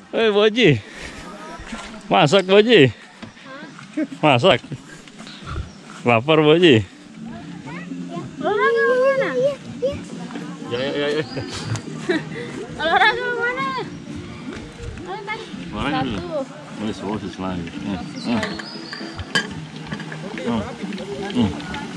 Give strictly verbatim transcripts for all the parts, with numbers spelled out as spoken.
Eh, Boji. Masak, Boji. Masak. Lapar, Boji. Olahraga mana? Ya, ya, ya, ya. Olahraga mana? Mana ini? Ini sosis lagi. Hmm. Hmm. Hmm. Hmm.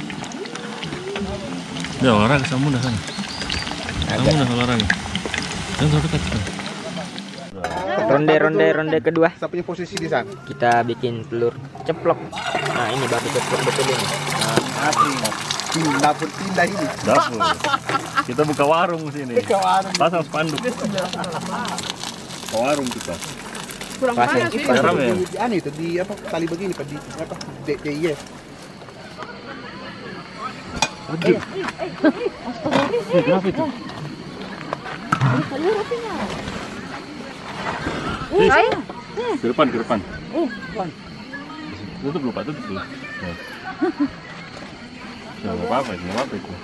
Ya, olahraga sama mudah kan? Kamu udah olahraga. Jangan dekat. Ronde ronde ronde kedua. Saya punya posisi di sana. Kita bikin telur ceplok. Nah, ini baru ceplok betul ini. Nah, dapur pindah ini. Dapur. Kita buka warung sini. Buka warung. Pasang spanduk. Buka warung kita. Kurang Pasang panas sih. Garam ya? Di, di anu itu di apa tali begini Pak di apa D D I E. Aduh. Kenapa itu? Eh, ayo. Ke depan, ke depan. Tutup lupa, tutup dulu. Nggak apa-apa, nggak apa-apa itu.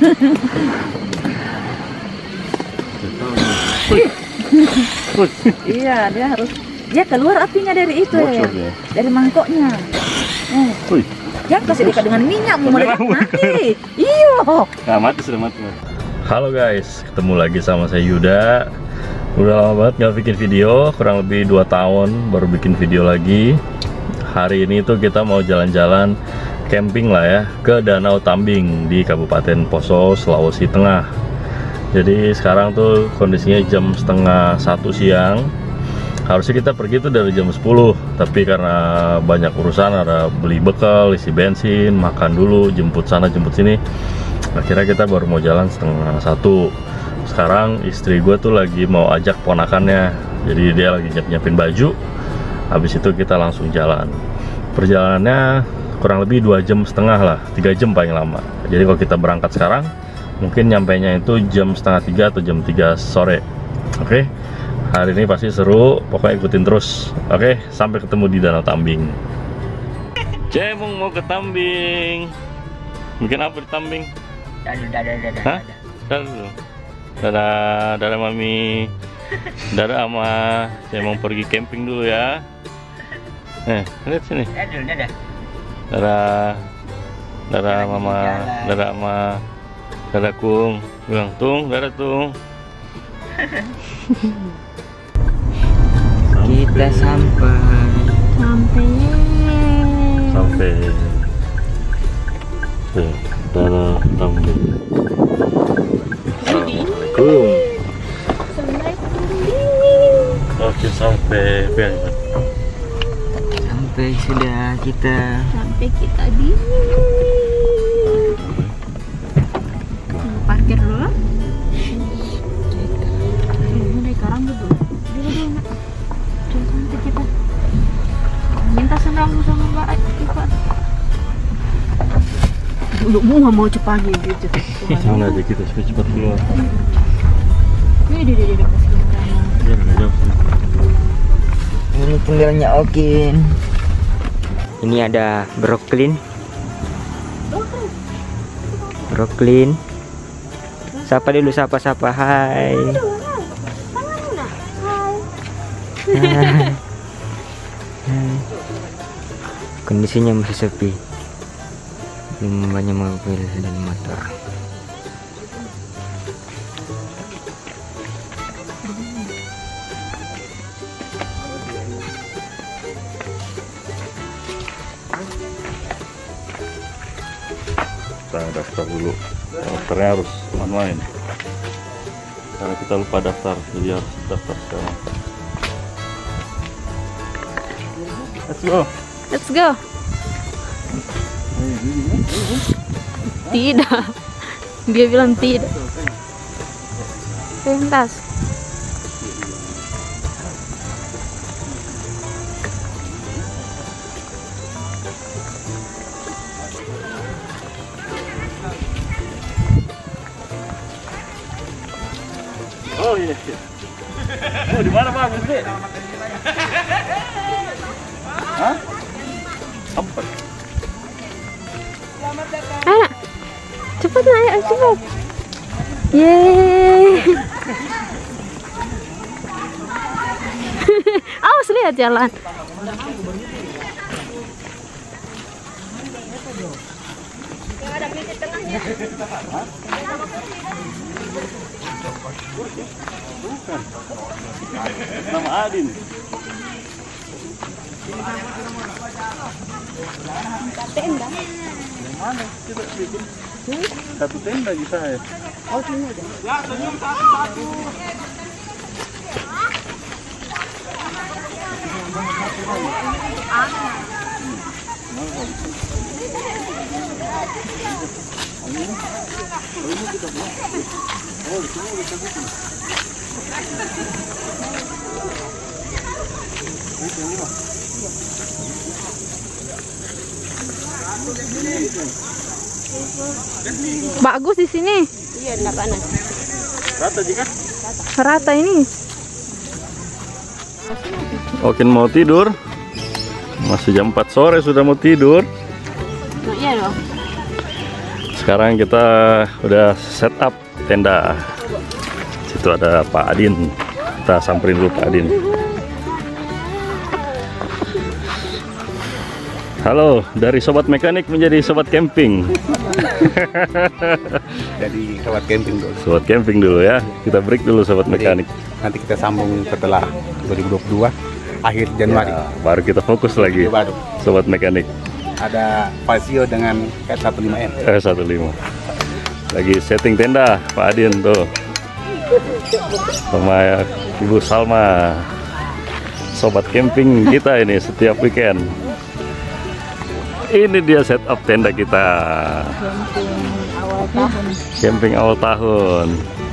Iya, dia harus dia keluar apinya dari itu ya. Bocor dia. Dari mangkoknya. Eh, Wih, jangan kasih dekat dengan minyak mau Kamera dekat mau mati. Iyo. nah mati sudah mati. Halo guys, ketemu lagi sama saya Yuda. Udah lama banget nggak bikin video, kurang lebih dua tahun baru bikin video lagi. Hari ini tuh kita mau jalan-jalan camping lah ya ke Danau Tambing di Kabupaten Poso, Sulawesi Tengah. Jadi sekarang tuh kondisinya jam setengah satu siang. Harusnya kita pergi tuh dari jam sepuluh, tapi karena banyak urusan, ada beli bekal, isi bensin, makan dulu, jemput sana jemput sini, akhirnya kita baru mau jalan setengah satu. Sekarang istri gue tuh lagi mau ajak ponakannya, jadi dia lagi nyiap-nyiapin baju. Habis itu kita langsung jalan. Perjalanannya kurang lebih dua jam setengah lah, tiga jam paling lama. Jadi kalau kita berangkat sekarang, mungkin nyampainya itu jam setengah tiga atau jam tiga sore. Oke, hari ini pasti seru, pokoknya ikutin terus. Oke, sampai ketemu di Danau Tambing. Cemung mau ke Tambing. Bikin apa di Tambing? Dadah dadah dadah. Hah? Dadah dulu. Dadah, dadah mami. Dadah ama. Saya mau pergi camping dulu ya. Eh, lihat sini. Dadah dadah. Dadah. Dadah mama. Dadah ama. Dadah Kung. Bilang Tung, dadah Tung. Kita sampai. Sampai. Sampai. Tuh, Danau Tambing. Assalamualaikum. Oke, sampai berangkat. Sampai sudah kita. Sampai kita di parkir dulu. Ini dari sekarang dulu. Dulu dulu nak. Coba sampai kita. Minta sendal sama Mbak Iva. Dulu mau mau cepat gitu. Jangan aja kita supaya cepat keluar. Ini dia dia dia kasih kameranya. Biar nggak jauh. Ini tinggalnya Okin. Ini ada Brooklyn. Brooklyn. Sapa dulu, sapa-sapa. Hai. Hai. Hai. Kondisinya masih sepi. Belum banyak mobil dan motor. Kita daftar dulu. Daftarnya harus online karena kita lupa daftar, jadi harus daftar sekarang. Let's go. Let's go. Tidak. Dia bilang tidak. Pentas. Oh iya. Oh, di mana Bang? Gede. Hah? Empat. Anak, cepat nak, ayo cepat. Yeay. Mas lihat jalan. Nama Adin. Tenda. Mana kita bikin? Satu tenda bisa ya. Oh, sini aja. Ya, senyum satu-satu. Bagus di sini. Iya, enggak panas. Rata jika? Rata ini. Oke, mau tidur. Masih jam empat sore sudah mau tidur. Oh, iya dong. Sekarang kita udah set up tenda. Situ ada Pak Adin. Kita samperin dulu Pak Adin. Halo, dari sobat mekanik menjadi sobat camping. Jadi sobat camping dulu. Sobat camping dulu ya. Kita break dulu sobat mekanik. Nanti kita sambung setelah dua ribu dua puluh dua akhir Januari. Ya, baru kita fokus lagi. Baru. Sobat mekanik. Ada Pasio dengan K satu lima M. Eh satu lima. Lagi setting tenda Pak Adin tuh. Sama Ibu Salma. Sobat camping kita ini setiap weekend. Ini dia setup tenda kita. Camping awal tahun.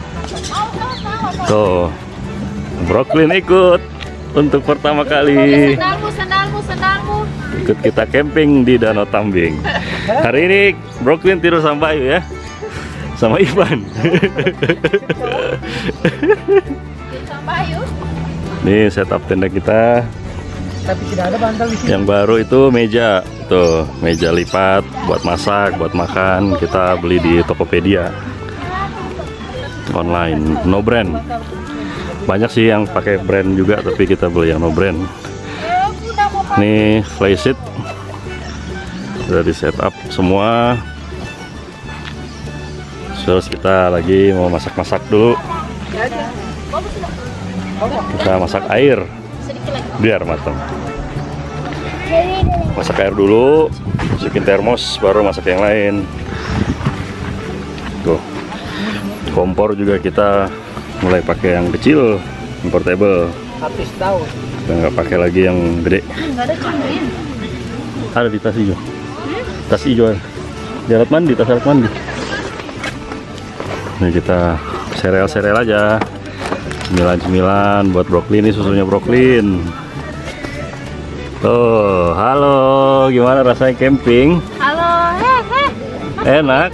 Tuh, Brooklyn ikut untuk pertama kali. Sendalmu, sendalmu, sendalmu. Ikut kita camping di Danau Tambing. Hari ini Brooklyn tidur sama Bayu ya, sama Ivan. Sama yuk. Nih setup tenda kita. Tapi tidak ada bantal di sini. Yang baru itu meja, tuh meja lipat buat masak, buat makan. Kita beli di Tokopedia online, no brand. Banyak sih yang pakai brand juga, tapi kita beli yang no brand. Nih flysheet udah di setup semua. Terus kita lagi mau masak-masak dulu. Kita masak air biar matang. Masak air dulu, masukin termos, baru masak yang lain. Tuh, kompor juga kita mulai pakai yang kecil, yang portable. Habis tahu. Kita nggak pakai lagi yang gede. Enggak ada cangkir. Ada di tas hijau. Tas hijau ada. Di alat mandi, tas alat mandi. Ini kita sereal-sereal aja. Cemilan-cemilan buat Brooklyn, ini susunya Brooklyn. Tuh, halo, gimana rasanya camping? Halo, heh, heh. Enak?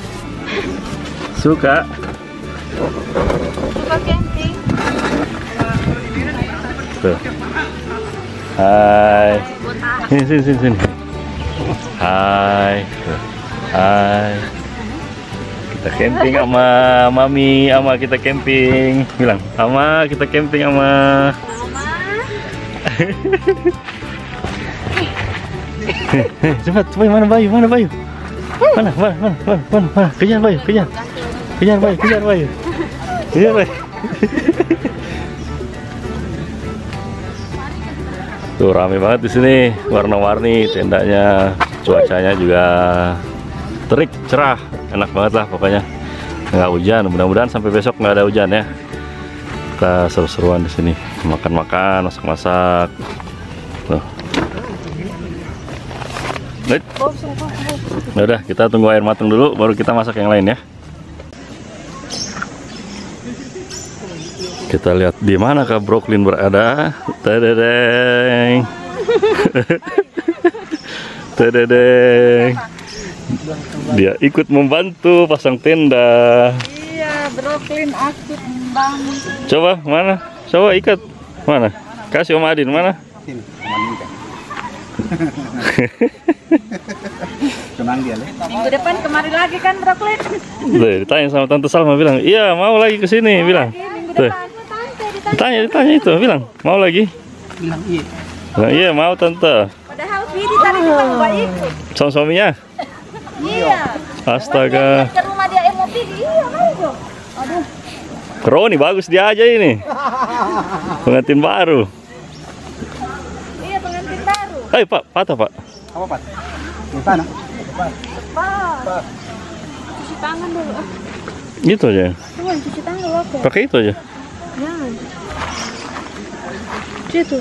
Suka? Suka camping. Tuh. Hai. Sini, sini, sini, sini. Hai. Tuh. Hai. Kita camping sama Mami, sama kita camping. Bilang, sama kita camping sama. Cepat, cepat, mana Bayu, mana Bayu? Mana, mana, mana, mana, mana, mana? Kejar Bayu, kejar. Kejar Bayu, kejar Bayu. Kejar Bayu. Tuh rame banget di sini, warna-warni tendanya, cuacanya juga terik, cerah, enak banget lah pokoknya. Nggak hujan, mudah-mudahan sampai besok nggak ada hujan ya. Kita seru-seruan di sini, makan-makan, masak-masak. Tuh. Baik. Nah, udah, kita tunggu air matang dulu, baru kita masak yang lain ya. Kita lihat di mana Kak Brooklyn berada. Tadadeng. Tadadeng. Dia ikut membantu pasang tenda. Iya, Brooklyn aktif membangun. Coba mana? Coba ikat. Mana? Kasih Om Adin mana? Sini, Maninka. Tenang dia lah. Minggu depan kemari lagi kan Brooklyn? Tuh, ditanya sama Tante Salma bilang, iya mau lagi ke sini bilang. Minggu Tuh. depan. Tante, ditanya. Ditanya, ditanya itu bilang mau lagi. bilang iya. Nah, iya mau tante. Padahal Vidi tadi juga mau ikut. Sama suaminya? Iya. Astaga. Ke rumah dia mau Vidi. Iya, mau. Aduh. Kroni bagus dia aja ini. Pengantin baru. Iya, pengantin baru. Hei Pak, patah Pak. Apa Pak? Di sana. Pak. Cuci tangan dulu. Ah. Gitu aja. Tunggu, cuci tangan dulu oke. Pakai itu aja. Jangan. Situ.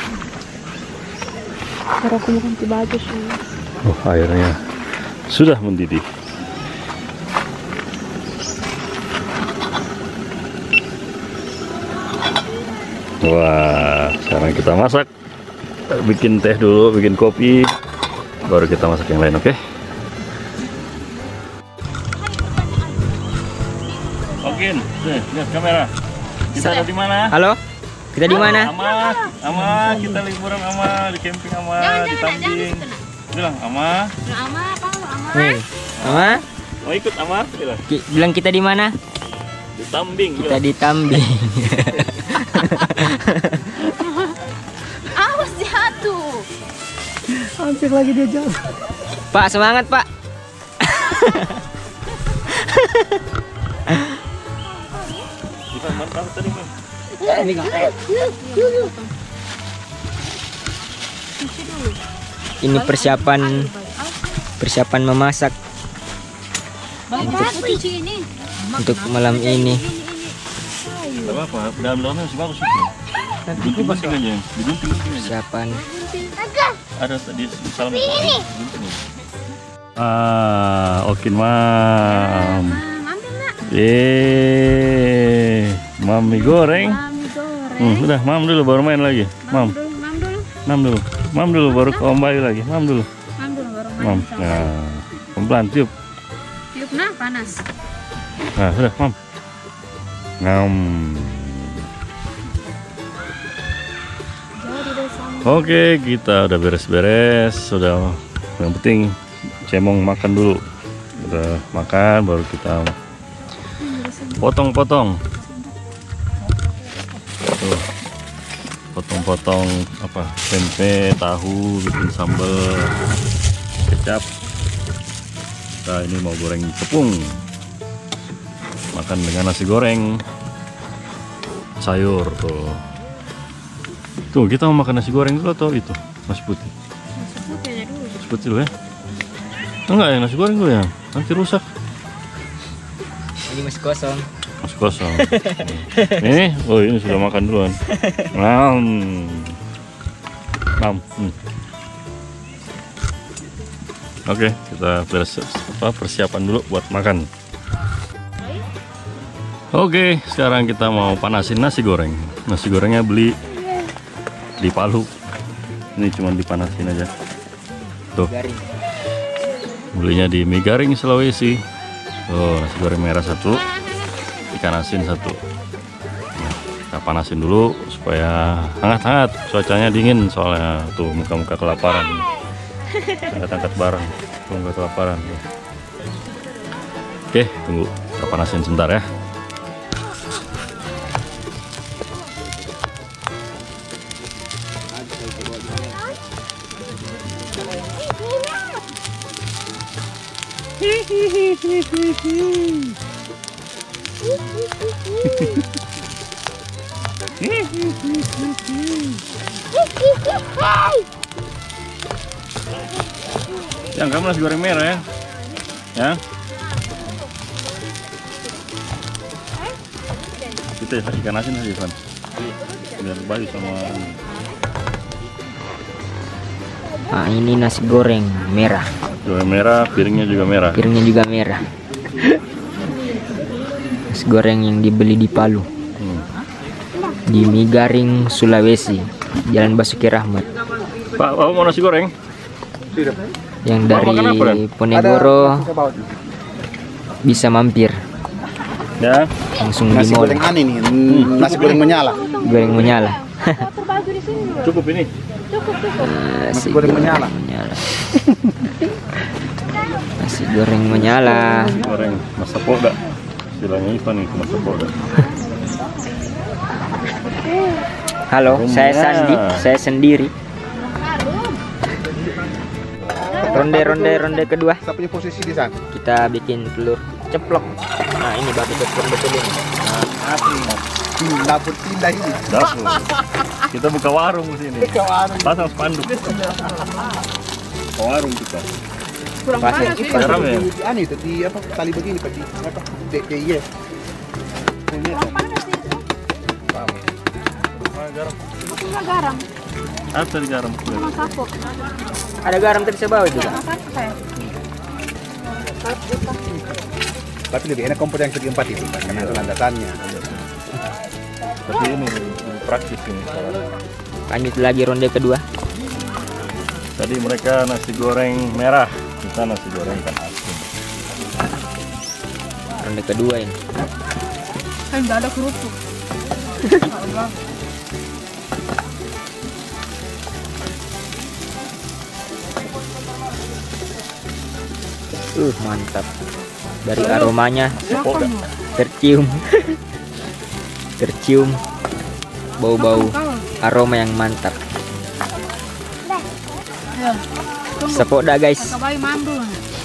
Karena aku mau ganti baju sih. Oh, airnya sudah mendidih. Wah, sekarang kita masak. Bikin teh dulu, bikin kopi, baru kita masak yang lain, oke? Okay? Oke, nih, lihat kamera. Kita ada di mana? Halo, kita di mana? Ama, Ama, kita liburan Ama, di camping Ama, di Tambing. Bilang Ama. Ama apa? Ama. Nih, Ama, Mau ikut Ama? Bilang. ki- bilang kita di mana? Di Tambing. Kita bilang. di Tambing. Awas jatuh. Hampir lagi dia jauh. Pak, semangat Pak. Ivan, mantap tadi Bang. Ini enggak. Ini persiapan persiapan memasak Untuk cuci ini. untuk malam ini. Gak apa-apa, dalam-dalamnya masih bagus itu. Gunting-gunting aja, digunting-gunting aja. Persiapan Ada tadi salam. Ah, okin mam. Ambil nak. Eh, mami goreng. Mami goreng. Hmm, udah, mam dulu baru main lagi. Mam, Dulu, mam dulu. mam dulu. Mam dulu baru ke Om Bayu lagi. Mam dulu. Mam dulu baru main. Mam. sama. Nah, pelan tiup. Tiup nah panas. Nah, udah, mam. Ngam. Jadi deh sama. Oke, kita udah beres-beres. Sudah, yang penting cemong makan dulu. Udah makan, baru kita potong-potong. Tuh, potong-potong apa? Tempe, tahu, bikin sambal, kecap. Nah, ini mau goreng tepung. Makan dengan nasi goreng, sayur tuh. Tuh, kita mau makan nasi goreng dulu atau itu nasi putih? Nasi putih aja dulu. Nasi putih dulu ya? Enggak ya, nasi goreng dulu ya? Nanti rusak. ini masih kosong. Masih kosong. Ini, oh ini sudah makan duluan. Nam, nam. Hmm. Oke, kita beres apa persiapan dulu buat makan. Oke, sekarang kita mau panasin nasi goreng. Nasi gorengnya beli di Palu. Ini cuma dipanasin aja. Tuh. Garing. Belinya di Mie Garing Sulawesi. Oh, nasi goreng merah satu, ikan asin satu. Nah, kita panasin dulu supaya hangat-hangat. Cuacanya dingin soalnya. Tuh muka-muka kelaparan. Angkat-angkat barang. Tuh muka kelaparan. Oke, tunggu. Kita panasin sebentar ya. Yang kamu nasi goreng merah ya? Ya? Kita ikan asin aja Ivan. Biar balik sama ini. Ah, ini nasi goreng merah. Goreng merah, piringnya juga merah. Piringnya juga merah. Nasi goreng yang dibeli di Palu. Hmm. Di Mie Garing Sulawesi, Jalan Basuki Rahmat. Pak, Pak mau nasi goreng? Yang Mau dari makan apa, Dan? Ponegoro bisa mampir Ya. langsung di Nasi mall. goreng aneh nih, hmm, nasi goreng menyala. Goreng menyala. Kotor baju di sini dulu. Cukup ini. Cukup cukup. Nasi goreng menyala. menyala. Nasi goreng menyala. Goreng masa polda. Istilahnya Ivan itu masa polda. Halo, saya Sandi, saya sendiri. Ronde ronde ronde kedua. Saya punya posisi di sana. Kita bikin telur ceplok. Nah, ini baru betul betul ini. Hmm, dapur pindah ini. Dapur. Kita buka warung di sini. Buka warung. Pasang spanduk. Warung kita. Kurang Pasir. panas sih. Garam ya? Di anu itu di apa tali begini Pak di apa? D D I S. Kurang panas sih. Garam. Aku nggak garam. Apa tadi garam? Cuma kapok. Ada garam tadi saya bawa juga. Makan saya. Tapi lebih enak kompor yang keempat itu Pak, karena ada landasannya. Tapi ini lebih praktis ini sekarang. Lanjut lagi ronde kedua. Tadi mereka nasi goreng merah, kita nasi goreng ikan asin. Ronde kedua ini. Kan nggak ada kerupuk. Uh, mantap. Dari aromanya tercium. Tercium bau-bau aroma yang mantap. Ya. Sepok dah guys. Kabai mandul.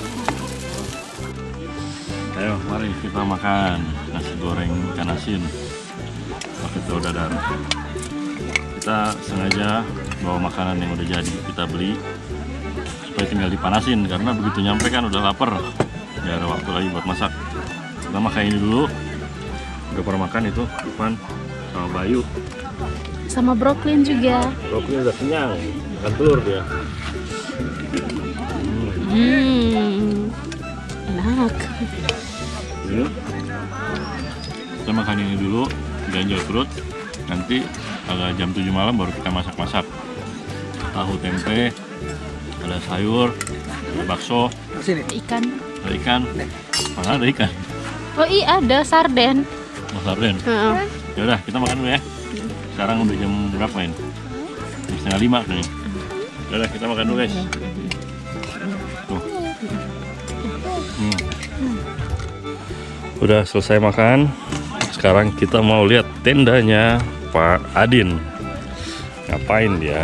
Ayo, mari kita makan nasi goreng ikan asin pakai telur dadar. Kita sengaja bawa makanan yang udah jadi, kita beli supaya tinggal dipanasin karena begitu nyampe kan udah lapar, nggak ada waktu lagi buat masak. Kita makan ini dulu. Udah pernah makan itu Ivan sama Bayu. Sama broklin juga. Brokoli udah kenyang, makan telur dia. Hmm. Enak. Hmm. Kita makan ini dulu, ganjel perut. Nanti agak jam tujuh malam baru kita masak-masak. Tahu tempe, ada sayur, ada bakso, Sini. Ikan. ada ikan. Mana ada ikan? Oh iya ada sarden. Mas Arden. Heeh. Ya udah, kita makan dulu ya. Sekarang udah jam berapa ini? Jam setengah lima nih. Ya udah, kita makan dulu guys. Tuh. Hmm. Udah selesai makan. Sekarang kita mau lihat tendanya Pak Adin. Ngapain dia?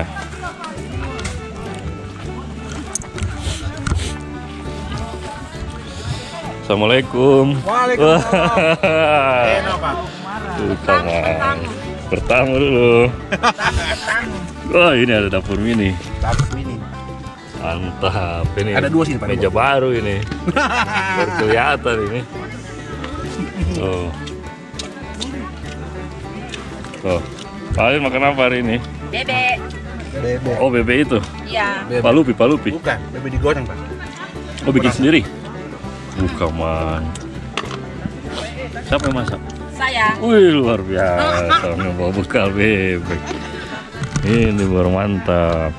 Assalamualaikum. Waalaikumsalam. Enak Pak. Pertama, pertama dulu. Wah, ini ada dapur mini. Dapur ini. Mantap. Ini Ada dua sini, Pak. meja baru ini. Baru kelihatan ini. Tuh. Tuh. Kalian makan apa hari ini? Bebek. Bebek. Oh, bebek itu. Iya. Bebek. Palupi, palupi. Bukan, bebek digoreng Pak. Oh, bikin sendiri? Bukan, man. Siapa yang masak? Saya. Wih, luar biasa. Ngebawa bekal bebek. Ini baru mantap.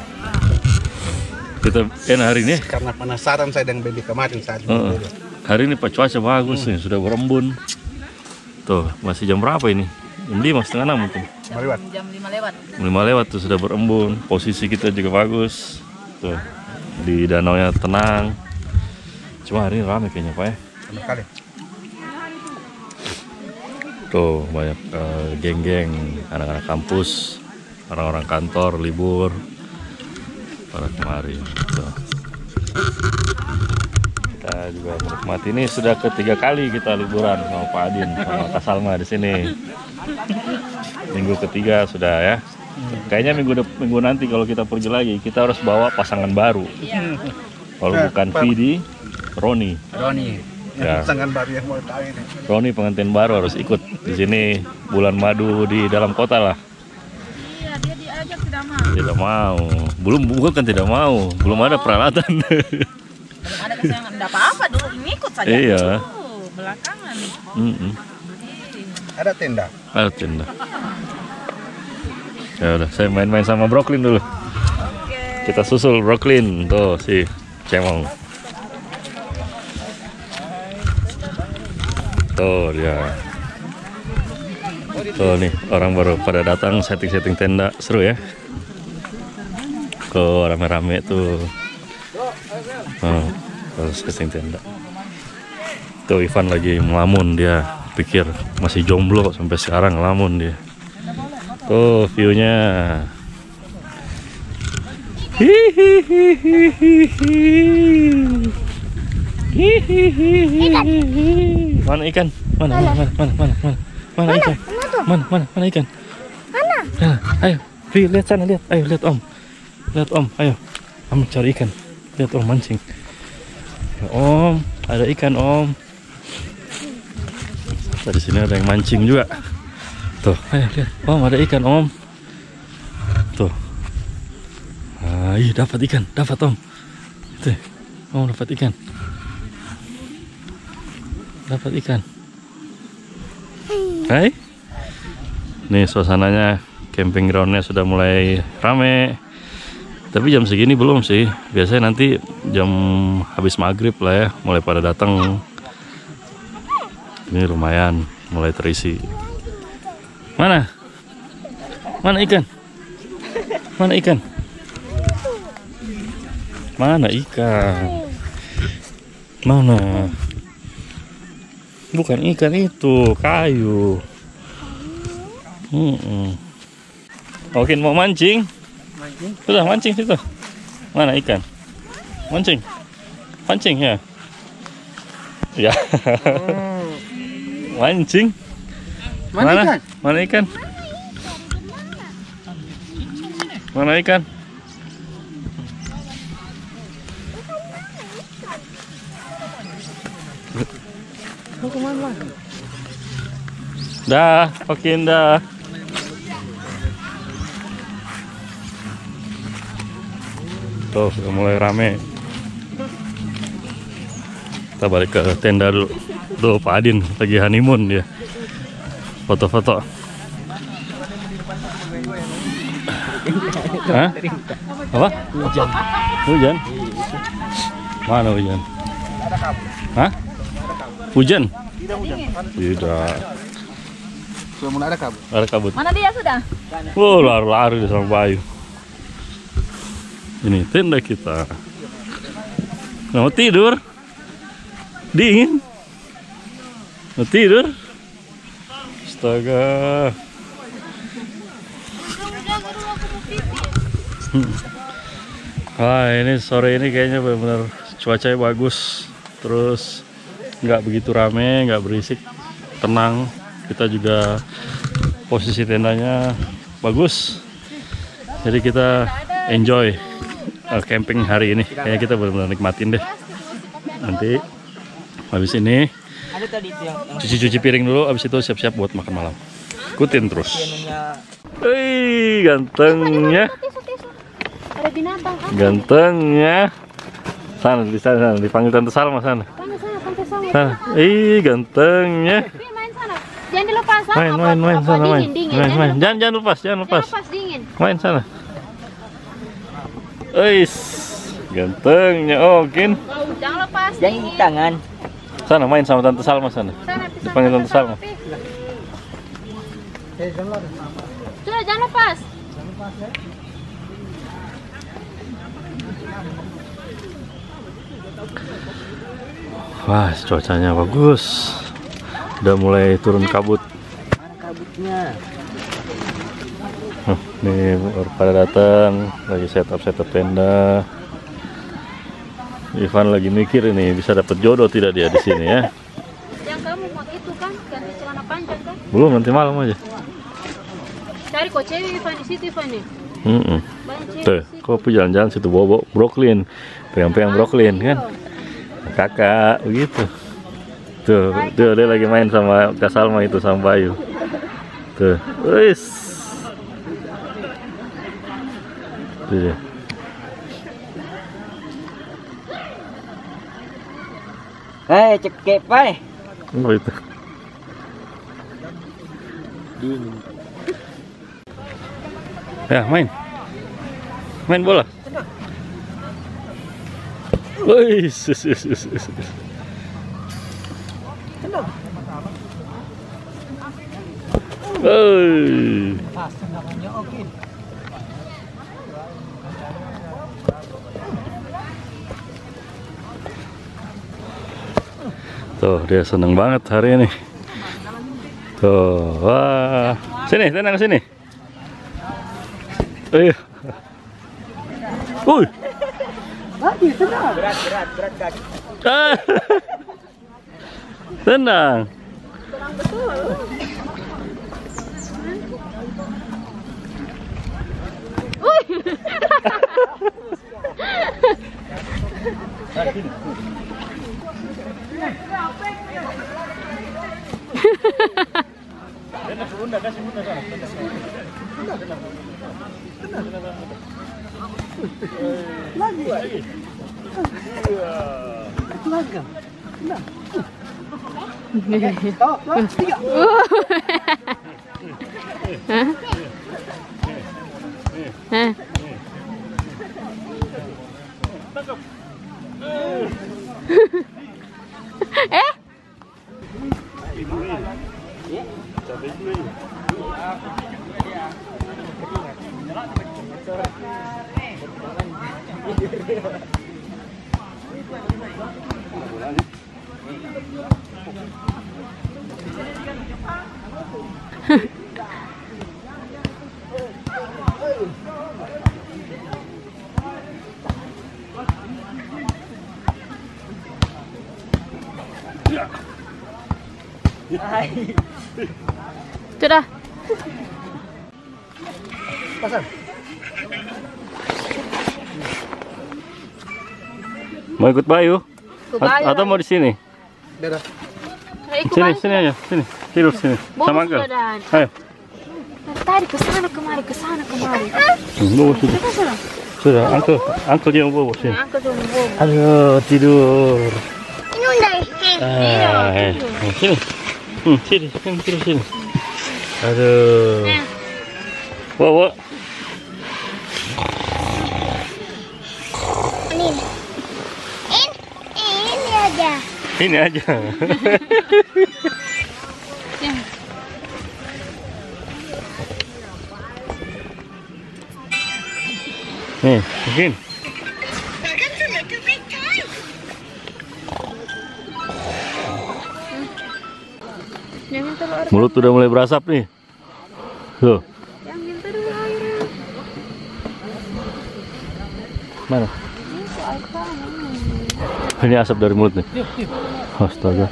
Kita eh hari ini Karena penasaran saya dengan bebek kemarin saat ini. uh, hari ini Pak cuaca bagus nih, sudah berembun. Tuh, masih jam berapa ini? Jam lima, setengah enam mungkin. Lewat. Jam lima lewat. lima lewat tuh sudah berembun. Posisi kita juga bagus. Tuh, di danau nya tenang. Cuma hari ini ramai kayaknya Pak ya. Sama sekali. Tuh banyak eh, geng-geng anak-anak kampus, orang-orang kantor libur pada kemari. Tuh. Kita juga menikmati ini sudah ketiga kali kita liburan sama Pak Adin sama Kak Salma di sini. Minggu ketiga sudah ya. Kayaknya minggu de- minggu nanti kalau kita pergi lagi kita harus bawa pasangan baru. Kalau bukan Vidi, Roni. Roni. Ya. Pasangan baru yang mau tahu ini. Roni pengantin baru harus ikut di sini bulan madu di dalam kota lah. Iya, dia diajak tidak mau. Tidak mau. Belum bukan tidak mau. Belum ada peralatan. Belum ada kesayangan. Enggak apa-apa dulu ngikut saja. Iya. Uh, belakangan. Mm-mm. Ada tenda. Ada tenda. Ya udah, saya main-main sama Brooklyn dulu. Kita susul Brooklyn tuh si Cemong. Tuh dia. Tuh nih orang baru pada datang setting-setting tenda seru ya. Kok rame-rame tuh. Oh, terus setting tenda. Tuh Ivan lagi melamun dia, pikir masih jomblo sampai sekarang ngelamun dia. Tuh view-nya. Mana ikan? Mana mana mana mana mana mana mana ikan? Mana mana mana ikan? Mana? Nah, ayo, Vi, lihat sana, lihat. Ayo lihat Om. Lihat Om, ayo. Om cari ikan. Lihat Om mancing. Ya, Om, ada ikan Om. Dari sini ada yang mancing juga. Tuh, ayo lihat. Om, ada ikan Om. Tuh. Ah, iya dapat ikan, dapat Om. Tuh, Om dapat ikan. Dapat ikan. Hai. Nih suasananya, camping groundnya sudah mulai rame. Tapi jam segini belum sih. Biasanya nanti jam habis maghrib lah ya, mulai pada datang. Ini lumayan, mulai terisi. Mana? Mana ikan? Mana ikan? Mana ikan? Mana? Bukan ikan itu, kayu. Hmm. Oke, mau mancing? Mancing. Sudah mancing situ. Mana ikan? Mancing. Mancing ya. Ya. Hmm. Mancing. Mana, Mana ikan? Mana ikan? Mana ikan? Mau kemana? Dah, oke dah. Tuh, sudah mulai rame. Kita balik ke tenda dulu. Tuh, Pak Adin lagi honeymoon dia. Foto-foto. Hah? Apa? Hujan. Hujan? Mana hujan? Hah? Hujan? Tidak. Sudah mulai ada kabut. Ada kabut. Mana dia sudah? Oh, lari-lari di sama Bayu. Ini tenda kita. Mau tidur? Dingin? Mau tidur? Astaga. Hmm. Wah, ini sore ini kayaknya benar-benar cuacanya bagus. Terus nggak begitu rame, nggak berisik, tenang. Kita juga posisi tendanya bagus, jadi kita enjoy uh, camping hari ini. Kayaknya kita benar-benar nikmatin deh. Nanti habis ini cuci-cuci piring dulu, habis itu siap-siap buat makan malam. Ikutin terus. Hei, gantengnya, Ada binatang. gantengnya. Sana di sana, dipanggil Tante Salma sana. Sana sana, pantai sana. Sana, ih gantengnya. Main sana. Jangan dilepas. Main, main, main sana, main. Dingin, dingin. Main, Jangan main. dilepas. Jangan, jangan lepas, jangan lepas. Jangan lepas dingin. Main sana. Eis, gantengnya. Oh, Kin. Jangan lepas. Jangan di tangan. Sana main sama Tante Salma sana. Sana pisah. Dipanggil Tante Salma. Sudah jangan lepas. Wah, cuacanya bagus. Udah mulai turun kabut. Mana kabutnya? Huh, nih baru pada datang, lagi setup setup tenda. Ivan lagi mikir ini bisa dapat jodoh tidak dia di sini ya. Yang kamu mau itu kan ganti celana panjang kan? Belum, nanti malam aja. Cari kok cewek Ivan di situ Ivan nih. Mm-mm. Banyak cewek Tuh, di situ. kok jalan-jalan situ bobo Brooklyn, pegang-pegang Brooklyn kan? Kakak begitu. Tuh, tuh dia lagi main sama Kak Salma itu sama Bayu. Tuh, wis. Tuh dia. Hei, cekek pai. Oh, itu. Dingin. Ya, main. Main bola. Wih, sus, sus, sus, sus. Woi. Tuh, dia seneng banget hari ini. Tuh, wah. Sini, tenang sini. Eh. Uy. Lagi, tenang. Berat, berat, berat kaki. Ah. Tenang. Oh, oh, tiga. Hah? Eh? Sudah. Pasang. Mau ikut Bayu? Ikut A- Bayu atau mau di sini? Dadah. Ikut Sini, Bayu. sini aja, sini. Tidur sini. Bawa Sama Uncle. sepedaan. Ayo. Tarik ke sana kemari, ke sana kemari. Hmm, bawa sudah. Kita sudah. Sudah, Uncle. Uncle dia yang bawa sini. Angkat dulu, bawa. Aduh, tidur. Ini udah. Ah, eh. Sini. Hmm, sini, sini, sini, sini. Aduh. Wah, wah. Ini. Ini, ini aja. Ini aja. Nih, mungkin. Yang minta air. Mulut udah mulai berasap nih. Tuh, Yang minta dulu air. mana? Itu air sana. Ini asap dari mulut nih. Astaga.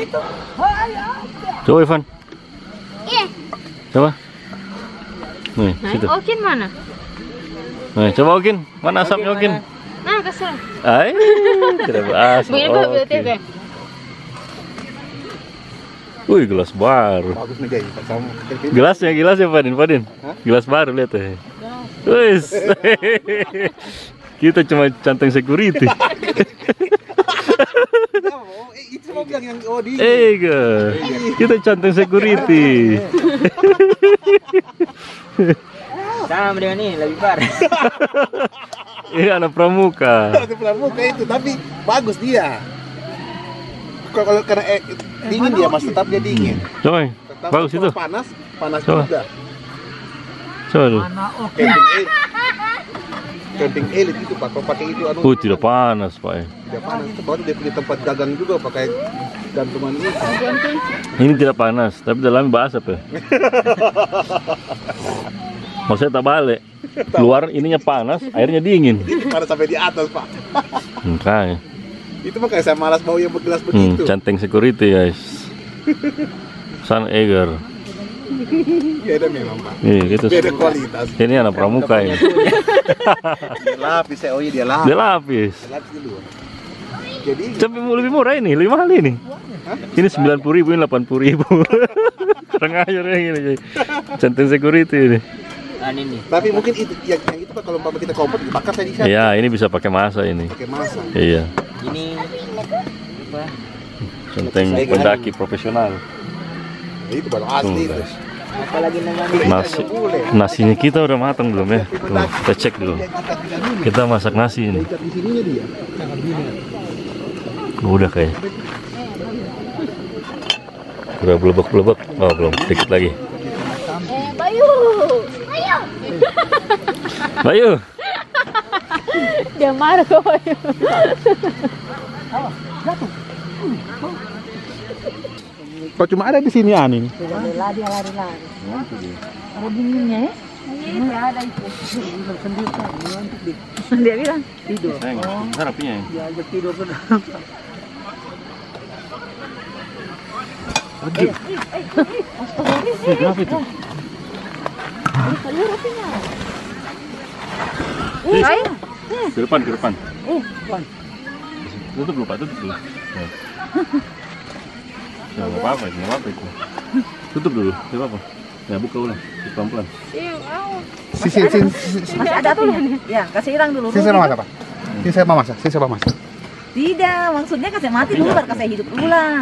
Coba Ivan. Iya. Coba. Nih, Nah, situ. Okin mana? Nih, coba Okin. Mana asapnya Okin? Nah, ke sana. Ay, tidak berasap. Begitu, Okin. begitu. Wih, gelas baru. Bagus nih guys, sama. Gelasnya, gelasnya Padin, Padin. Hah? Gelas baru lihat ya. Wis. Kita cuma canteng security. Oh, eh, itu mau bilang yang oh di. Eh, kita canteng security. Sama dengan ini, lebih parah. Ini anak pramuka. Ada pramuka itu, tapi bagus dia. Kalau kalau karena eh, dingin dia mas, tetap dia dingin. Coba, Tetap bagus kalau itu. Panas, panas Coba. juga. Coba dulu. Camping elite. Camping elite itu pak, kalau pakai itu anu. Oh, tidak panas, Pak. Tidak panas. Itu baru dia punya tempat dagang juga pakai gantungan ini. Ini tidak panas, tapi dalamnya berasap ya. Maksudnya tak balik. Luar ininya panas, airnya dingin. Panas sampai di atas pak. Makanya. Itu makanya saya malas bau yang bergelas Hmm, begitu. canteng security guys. Sun Eager. Beda memang pak. Nih, gitu. Beda kualitas. Ini anak pramuka ini. Dia lapis saya, oh iya dia lapis. Dia lapis. Dia lapis dulu. Jadi Tapi lebih murah ini, lima kali ini. Ini sembilan puluh ribu, ini delapan puluh ribu. Kurang ajar ya gini. Canteng security ini. An ini. tapi mungkin itu yang, yang itu pak kalau umpama kita kompet dibakar tadi kan. Iya, ini bisa pakai masa ini. Pakai masa. Iya. Ini apa? Canteng pendaki profesional. Nah, itu baru asli Tuh, itu. guys. Apalagi namanya? Nasi, nasinya kita udah matang belum ya? Tuh, kita cek dulu. Kita masak nasi ini. Ikat di sininya dia. Udah kayak. Udah belebek-belebek. Oh, belum. Sedikit lagi. Eh, Bayu. Bayu. Bayu. Dia marah kok Bayu. Kok cuma ada di sini Anin? Lari, lari, lari. Ada dinginnya ya? Nggak ada itu. Dia bilang tidur. Besar apinya ya? Dia ajak tidur sudah. Aduh. Kenapa itu? Keluar apinya. Eh, Ayo. ke depan, ke depan. Eh, Tutup dulu, Pak, tutup dulu. Nah. Nggak apa-apa, nggak apa-apa itu. Tutup dulu, nggak apa-apa. Nah, buka ulang, pelan-pelan. Sisi, sisi, masih ada apinya. Ya, kasih hilang dulu. sisi saya masak, Pak. Sisi saya masak, sisi saya masak. Tidak, maksudnya kasih mati dulu baru kasih hidup ulang.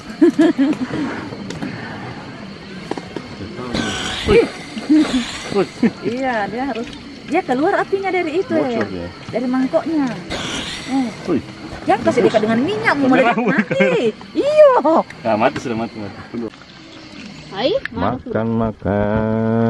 Iya, dia harus dia keluar apinya dari itu ya. Bocor dia. Dari mangkoknya. Eh, Wih, jangan kasih dekat dengan minyak mau Beneran, meledak mati. Iyo. nah, mati sudah mati, mati. Tunggu. Hai, Makan, makan.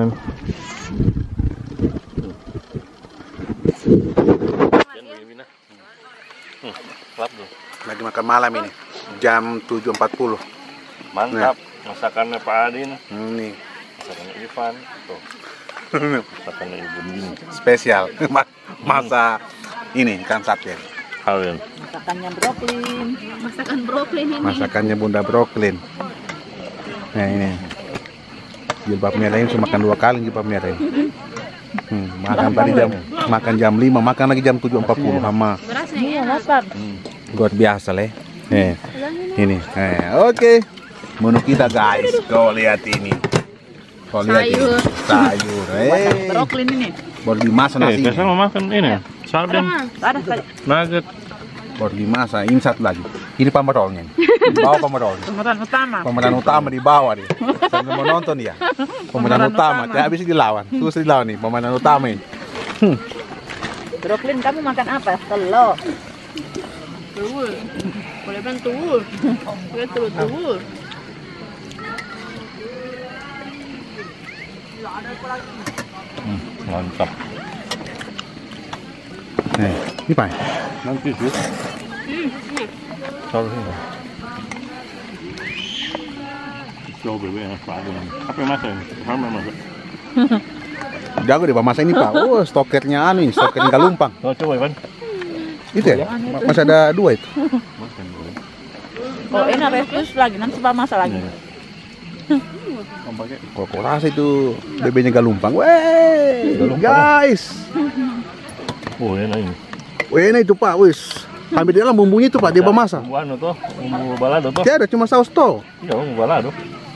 Hmm, kelap dulu. Lagi makan malam ini, jam tujuh empat puluh. Mantap, masakannya Pak Adin, Ini masakannya Ivan, tuh, masakannya Ibu Dini. spesial, Ma- masa ini ikan satya. Kalian. Masakannya brokoli. masakan brokoli ini. Masakannya Bunda Brooklyn. Nah ini, jilbab merah ini cuma makan dua kali jilbab merah ini. Hmm, makan tadi jam makan jam lima, makan lagi jam tujuh empat puluh sama Berasnya Iya, enak. lapar. luar biasa leh. Eh, ini. Eh, oke. Menu kita guys. Kau lihat ini. Kau lihat ini. Sayur. Sayur. Eh, Brokoli ini. baru dimasak Eh, nasi. biasa mau makan ini, sarden, Ada tadi. nugget. Baru dimasak. Ini satu lagi. Ini pemerolnya. Di bawah pemerolnya. Pemeran utama. Pemeran utama di bawah dia. Sambil mau nonton dia. Pemeran utama. Ya habis dilawan. Terus dilawan nih pemeran utama ini. Brokoli kamu makan apa? Telur. Telur. Boleh kan telur. Boleh telur telur. Hmm, mantap. Eh, ini Pak. Nanti sih. Taruh sini. Coba bebe yang Pak Adin. Apa yang masak ini? Apa yang masak? Jago deh Pak masa ini Pak. Oh, stokernya anu ini, stoker Galumpang. Oh, coba Ivan. Itu ya? Ma- Masih ada dua itu. Makan dulu. Kalau enak refus lagi nanti coba masak lagi. Iya. Kamu pakai. Kalau kau rasa itu bebeknya Galumpang. Weh, Galumpang. guys. Oh, enak ini. Weh, enak itu Pak, wis. Ambil di dalam bumbunya itu Pak, dia bawa masak. Bumbu anu tuh, bumbu balado tuh. Tidak ada, cuma saus toh. Iya, bumbu balado.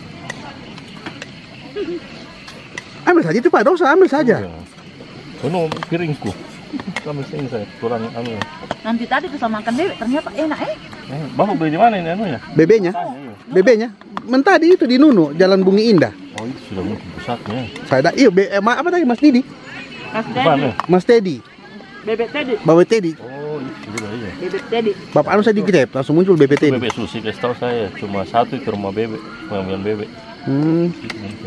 Ambil saja itu Pak, dosa, ambil saja. Oh, no, piringku. Sambil sini saya kurang anu. Nanti tadi tuh sama makan bebek ternyata enak eh. Eh, Bapak beli di mana ini anunya? Bebeknya, Tanya, iya. bebeknya. Mentadi itu di Nunu, Jalan Bumi Indah. Oh, itu sudah mungkin pusatnya. Saya ada, iya, be, eh, ma- apa tadi Mas Didi? Mas Depan Teddy, ya? Mas Teddy, bebek Teddy, bawa Teddy. Oh, itu juga iya. bebek Teddy. Bapak anu saya di Grab, langsung muncul bebek Teddy. Bebek sushi, kasih tahu saya. Cuma satu itu rumah bebek, pengambilan bebek. Hmm. Nanti.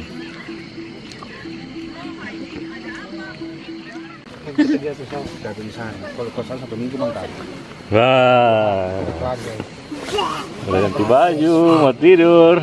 Kalau kosan satu minggu mangkal. Wah, udah ganti baju, mau tidur.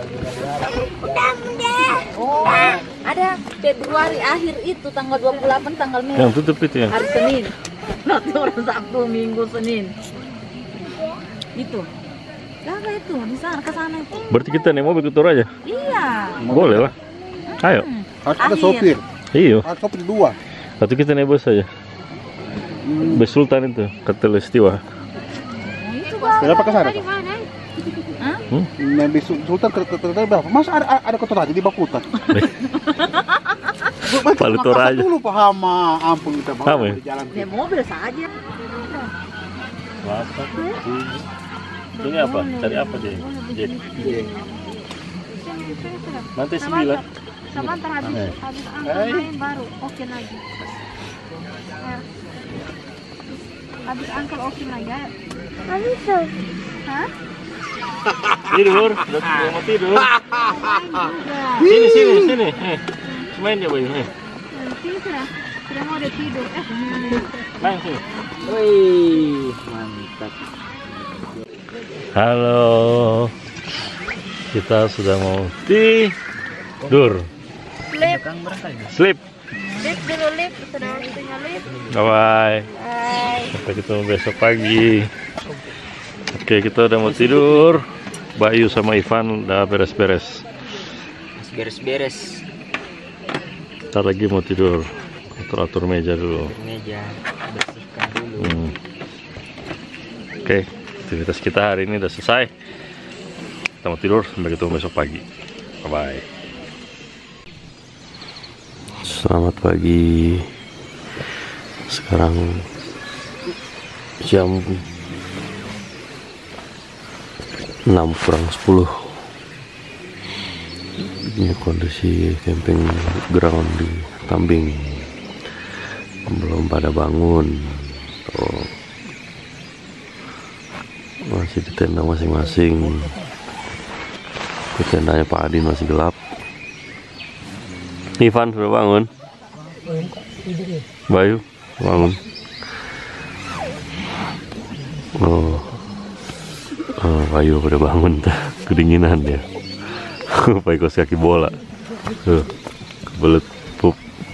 Oh, ada Februari akhir itu tanggal dua puluh delapan tanggal Mei. Yang tutup itu ya? Hari Senin. Nanti orang Sabtu, Minggu, Senin. Itu. Apa itu? Di sana ke sana itu. Berarti kita naik mobil ke tur aja? Iya. Boleh lah. Ayo. Harus ada Akhir. sopir, Iya. harus sopir dua. Atau kita naik bus aja. Bus Sultan itu, ke Telestiwa. Itu Bang. Berapa ke sana? Di mana? Hah? Nabi Sultan ke ke berapa? Mas ada ada kota tadi di Bakutan. Palu Toraja. Dulu paham, ampun kita Paham ya? di jalan. Ya mobil saja. Ini apa? Cari apa dia? Jack. Nanti sembilan. Sama ntar habis Eh. habis angkat main baru oke lagi. Ya. Habis angkat oke lagi. Ayo. Habis tuh. Hah? Tidur, udah udah mau tidur. Sini sini sini. Eh, main ya boy. Eh, Sini sudah. Sudah mau udah tidur. Eh. main sini. Wih, mantap. Halo. Kita sudah mau tidur. Sleep. Sleep. Lift dulu, lift. Sudah waktunya lift. Bye-bye. Bye. Sampai ketemu besok pagi. Oke, kita udah mau tidur. Bayu sama Ivan udah beres-beres. Beres-beres. Ntar lagi mau tidur. Atur-atur meja dulu. Meja bersihkan dulu. Hmm. Oke, aktivitas kita hari ini udah selesai. Kita mau tidur. Sampai ketemu besok pagi. Bye-bye. Selamat pagi. Sekarang jam enam kurang sepuluh. Ini kondisi camping ground di Tambing. Belum pada bangun. Oh. Masih di tenda masing-masing. Di tendanya Pak Adin masih gelap. Ivan sudah bangun. Bayu bangun. Oh. Oh, Bayu udah bangun, kedinginan dia. Pakai kaos kaki bola. Tuh, kebelet pup.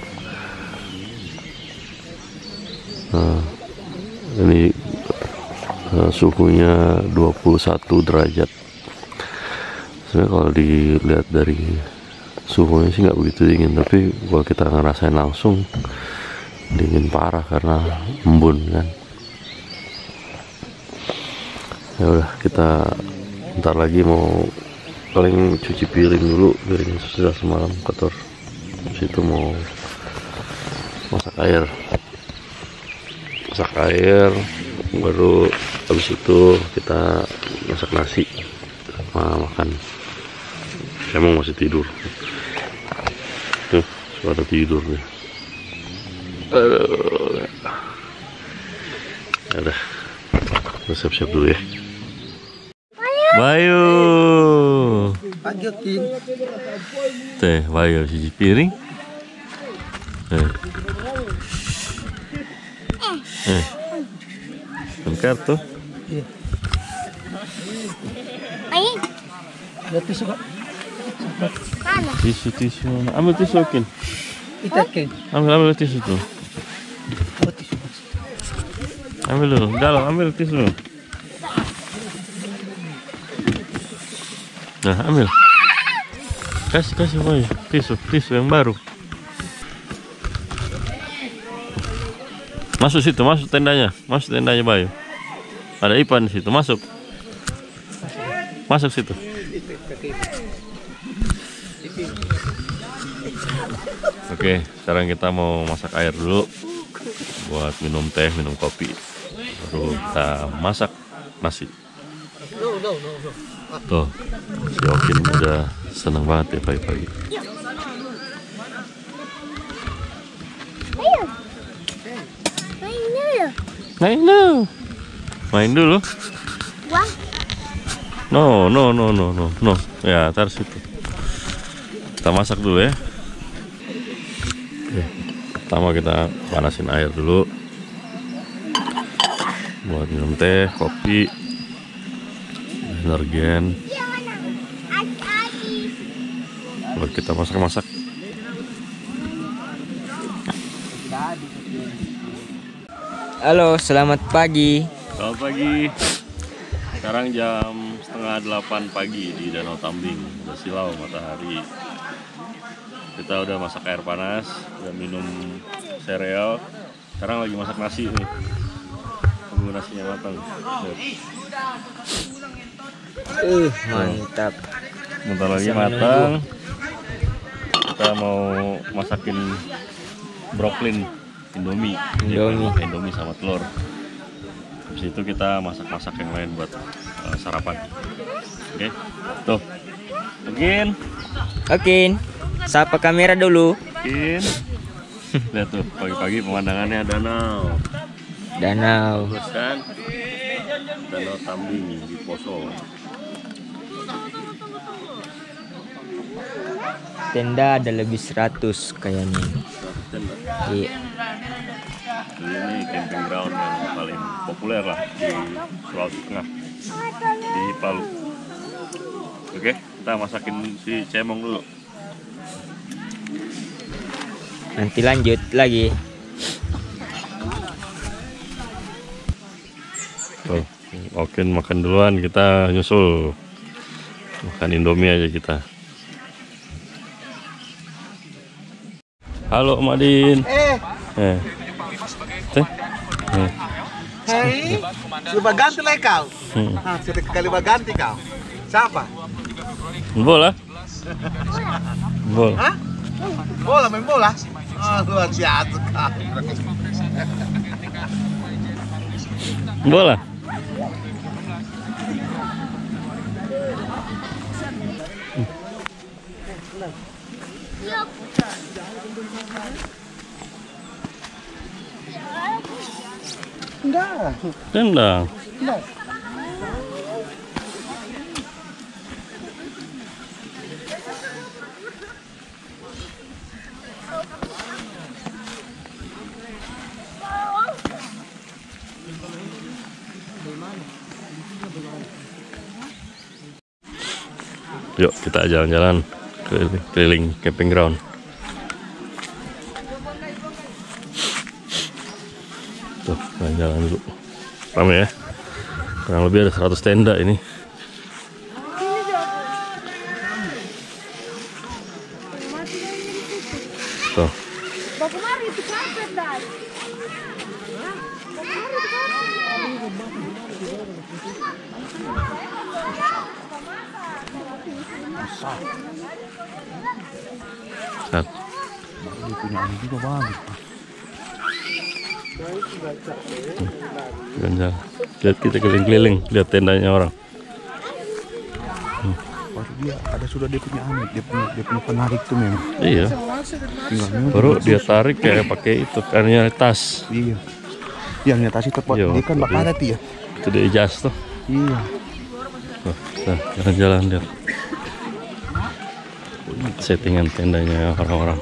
Nah, ini uh, suhunya dua puluh satu derajat. Sebenarnya kalau dilihat dari suhunya sih nggak begitu dingin, tapi kalau kita ngerasain langsung dingin parah karena embun kan. Ya udah, kita ntar lagi mau paling cuci piring dulu, piring sudah semalam kotor. Habis itu mau masak air, masak air, baru habis itu kita masak nasi sama makan. Saya mau masih tidur, tuh suara tidur nih. Aduh. Ya udah, kita siap-siap dulu ya. Bayu. Teh, Bayu cuci piring. Eh. Eh. Kan kartu. Iya. Ayo. Ya tisu kak. Tisu tisu. Ambil tisu Kin. Itakin. Ambil ambil tisu tuh. Ambil dulu. Dalam ambil tisu dulu. Nah, ambil. Kasih, kasih Bayu. Tisu, tisu yang baru. Masuk situ, masuk tendanya. Masuk tendanya Bayu. Ada Ipan di situ, masuk. Masuk situ. Oke, sekarang kita mau masak air dulu. Buat minum teh, minum kopi. Baru kita masak nasi. Tuh, si Okin udah seneng banget ya pagi-pagi. Ayo. Main dulu. Main dulu. Main dulu. Wah. No, no, no, no, no, no. Ya, taruh situ. Kita masak dulu ya. Oke. Pertama kita panasin air dulu. Buat minum teh, kopi. Energen. Buat kita masak-masak. Halo, selamat pagi. Selamat pagi. Sekarang jam setengah delapan pagi di Danau Tambing. Udah silau matahari. Kita udah masak air panas, udah minum sereal. Sekarang lagi masak nasi nih. Tunggu nasinya matang. Uh, mantap. Bentar lagi Bisa matang. Kita mau masakin broklin Indomie. Indomie. Indomie sama telur. Habis itu kita masak-masak yang lain buat uh, sarapan. Oke, tuh. Mungkin. Oke, sapa kamera dulu. Mungkin. Lihat tuh, pagi-pagi pemandangannya danau. Danau. Terus kan, Danau Tambing di Poso. Tenda ada lebih seratus kayaknya. Tenda. Iya. Ini camping ground yang paling populer lah di Sulawesi Tengah, di Palu. Oke, kita masakin si cemong dulu. Nanti lanjut lagi. Tuh, oke makan duluan, kita nyusul. Makan Indomie aja kita. Halo Madin. Eh, Eh. Teh. Eh. hei, sudah ganti lah kau. Hmm. Ah, sudah kali ganti kau. Siapa? Bola. Bola. Hah? Bola, main bola? Ah, luar biasa kau. Bola. Enggak. Tendang. Enggak. Yuk kita jalan-jalan keliling, keliling camping ground. Tuh, jalan-jalan dulu. Ramai ya. Kurang lebih ada seratus tenda ini. Tuh. Bapak mari itu kaset dah. Sat. Dia punya anak juga bagus. Jalan-jalan. Lihat kita keliling-keliling, lihat tendanya orang. Baru dia ada sudah dia punya anak, dia punya dia punya penarik tuh memang. Iya. Tinggal nyuruh. Baru dia tarik kayak pakai itu karena tas. Iya. Yang nyata sih tepat. Iya, Dia kan bakal iya. ada ya. Itu dia jas tuh. Iya. Tuh, nah, jalan-jalan lihat. Settingan tendanya orang-orang.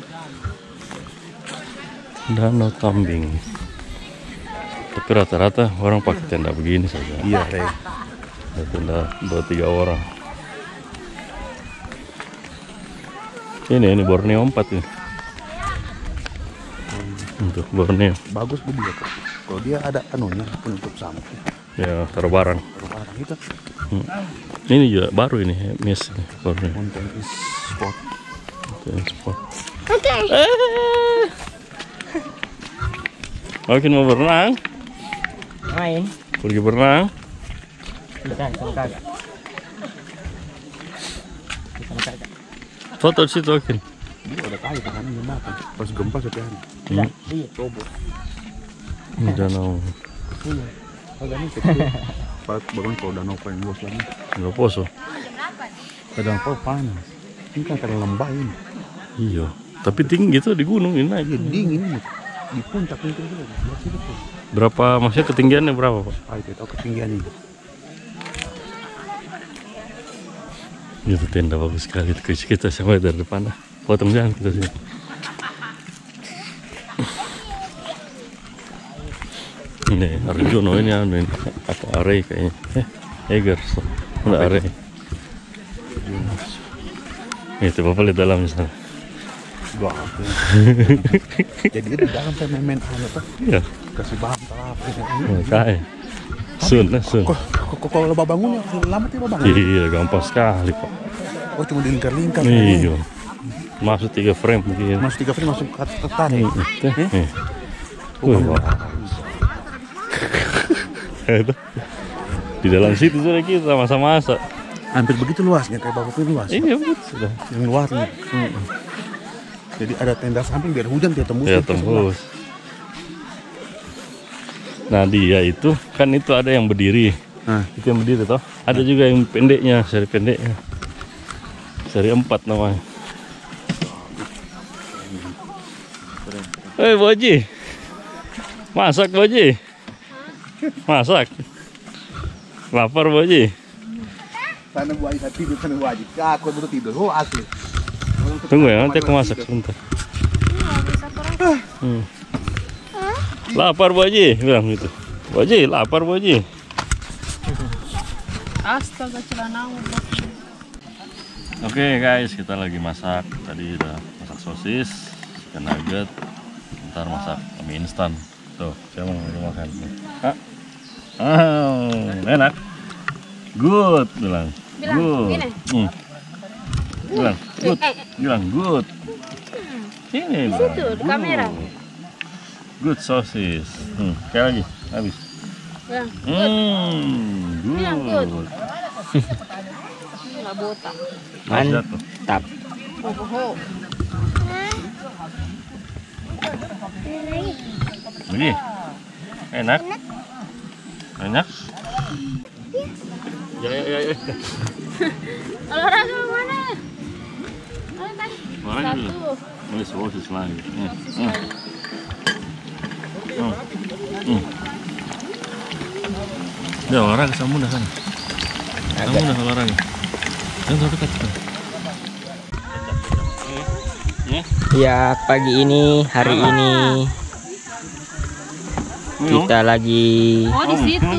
Danau Tambing. Tapi rata-rata orang pakai tenda begini saja. Iya, Rey. Ada tenda dua tiga orang. Ini ini Borneo empat ini. Untuk Borneo. Bagus bu dia kok. Kalau dia ada anunya penutup sampah. Ya taruh barang. Taruh barang itu. Hmm. Ini juga baru ini mes ini Borneo. Mountain is spot. Mountain spot. Oke. Eh. Makin mau berenang? Main. Pergi berenang? Bukan, sama kakak. Sama kakak. Foto di situ Okin. Dia udah tahu kan dia makan. Pas gempa setiap hari. Iya, iya. Robo. Ini danau. Iya. Agak nih kecil. Pas bangun kalau danau paling luas lagi. Nggak poso. Kadang kau panas. Ini kan kadang lembah ini. Iya. Tapi tinggi tuh di gunung ini naik. Iya dingin ini. Di puncak itu juga. Lihat situ tuh. Berapa maksudnya ketinggiannya berapa Pak? Ah itu tahu ketinggiannya. Itu tenda bagus sekali tuh. Kita sampai dari depan lah. Potong jalan kita sini. Ini Arjuno ini anu ini apa Array kayaknya. Eh, Eger. Enggak Array. Itu Bapak lihat dalam sana. Wah. Jadi di dalam saya main-main anu tuh. Iya. Kasih bahan apa Makanya. Sun, nah, sun. Kok kok kalau bangunnya lama tiba bangun. Iya, gampang sekali Pak. Oh cuma dilingkar-lingkar. Iya. Masuk tiga frame mungkin. Masuk tiga frame masuk ke ke tarik. Eh. Wah, wah. Itu. Di dalam situ sudah kita masa-masa. Hampir begitu luasnya kayak bapak itu luas. Iya betul sudah. Yang luasnya. Hmm. Jadi ada tenda samping biar hujan dia tembus. Ya tembus. Nah dia itu kan itu ada yang berdiri. Nah. Itu yang berdiri toh. Ada juga yang pendeknya, seri pendeknya. Seri empat namanya. Eh Bu Haji. Masak Bu Haji. Masak. Lapar Bu Haji. Sana Bu Haji tidur, sana Bu Haji. Aku baru tidur. Oh asli. Tunggu ya, nanti aku masak sebentar. Hmm. Lapar Bu Haji, bilang gitu. Bu Haji, lapar Bu Haji. Astaga celanamu. Oke guys, kita lagi masak. Tadi udah masak sosis. Ikan nugget. Ntar masak mie instan. Tuh, saya mau makan. Hah? Oh, enak. Good, bilang. Bilang, Good. gini. Hmm. Bilang, good. Eh, eh. Bilang, good. Ini Di bilang, situ, di good. kamera. Good sosis. Hmm, sekali lagi, habis. Bilang, Hmm, Bilang, good. good. nggak botak. Mantap. Oh, oh, oh. Begini. Enak. Enak. Ya, ya, ya, ya. Olahraga mana? Oh, tadi. Mana dulu? Satu. Ini sosis lagi. Hmm. Hmm. Hmm. Hmm. Udah olahraga sama udah kan? Kamu udah olahraga. Jangan terlalu dekat. Ya, pagi ini, hari ini kita lagi Oh, di situ.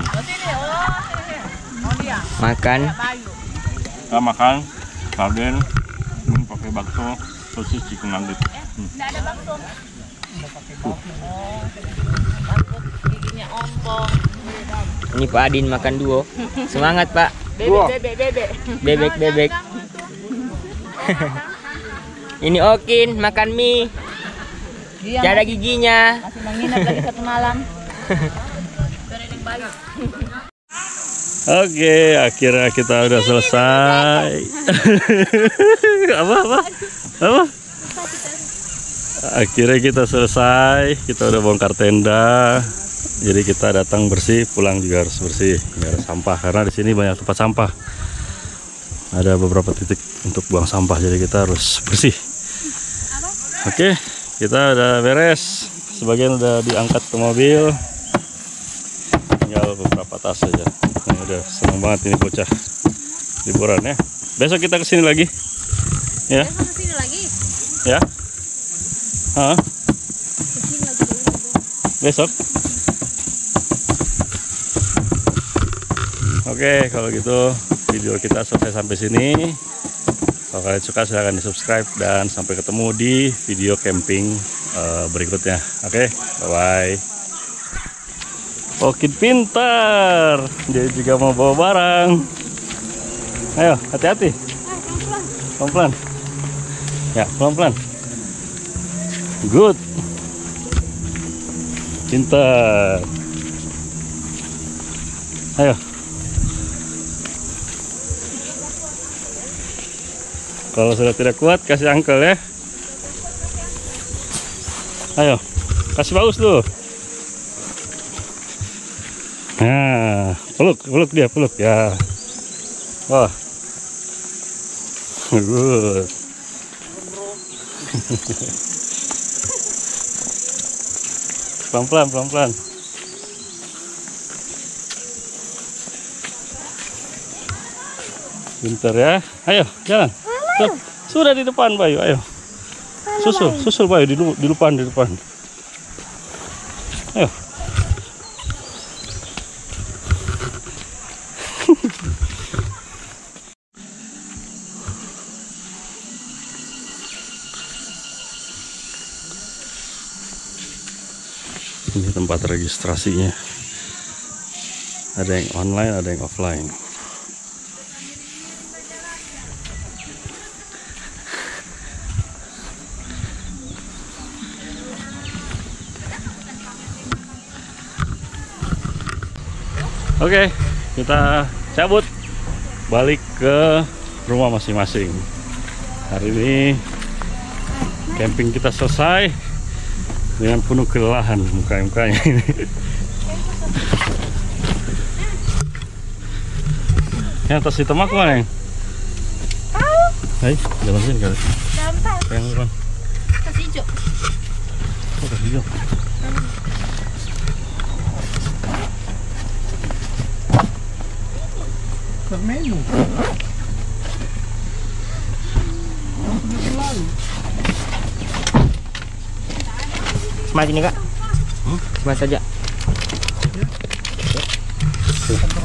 makan. Kita makan sarden, ini pakai bakso, sosis chicken nugget. Hmm. Ini Pak Adin makan duo. Semangat Pak. Bebek, bebek, bebek. Bebek bebek. Ini Okin makan mie. Dia Tiada giginya. masih menginap lagi satu malam. Oke, akhirnya kita udah selesai. Apa apa? Apa? Akhirnya kita selesai. Kita udah bongkar tenda. Jadi kita datang bersih, pulang juga harus bersih, nggak ada sampah karena di sini banyak tempat sampah. Ada beberapa titik untuk buang sampah, jadi kita harus bersih. Oke, kita udah beres. Sebagian udah diangkat ke mobil. Tinggal beberapa tas saja. Nah, udah senang banget ini bocah liburan ya. Besok kita kesini lagi. Ya. Besok kesini lagi. Ya. Hah? Kesini lagi dulu. Besok. Oke, kalau gitu video kita selesai sampai sini. Kalau kalian suka silahkan di subscribe dan sampai ketemu di video camping uh, berikutnya. Oke, bye bye. Okin pintar, dia juga mau bawa barang. Ayo, hati-hati. Pelan-pelan. Ya, pelan-pelan. Good. Pintar. Ayo. Kalau sudah tidak kuat, kasih angkel ya. Ayo, kasih bagus tuh. Nah, peluk, peluk dia, peluk ya. Wah, good. Pelan-pelan, pelan-pelan. Pintar ya. Ayo, jalan. Tuh, sudah di depan Bayu, ayo. Susul, susul Bayu di, di depan, di depan. Ayo. Ini tempat registrasinya. Ada yang online, ada yang offline. Oke, kita cabut balik ke rumah masing-masing. Hari ini camping kita selesai dengan penuh kelelahan muka-mukanya ini. Yang atas hitam aku mana yang? Hai, jalan sini kali. Yang depan. Kasih hijau. Oh, kasih hijau. Vermelho. Semat ini Kak. Hmm? Semat saja. Tá